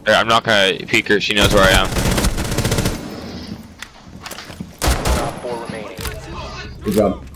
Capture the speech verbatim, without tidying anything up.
I'm not gonna peek her. She knows where I am. Four remaining. Good job.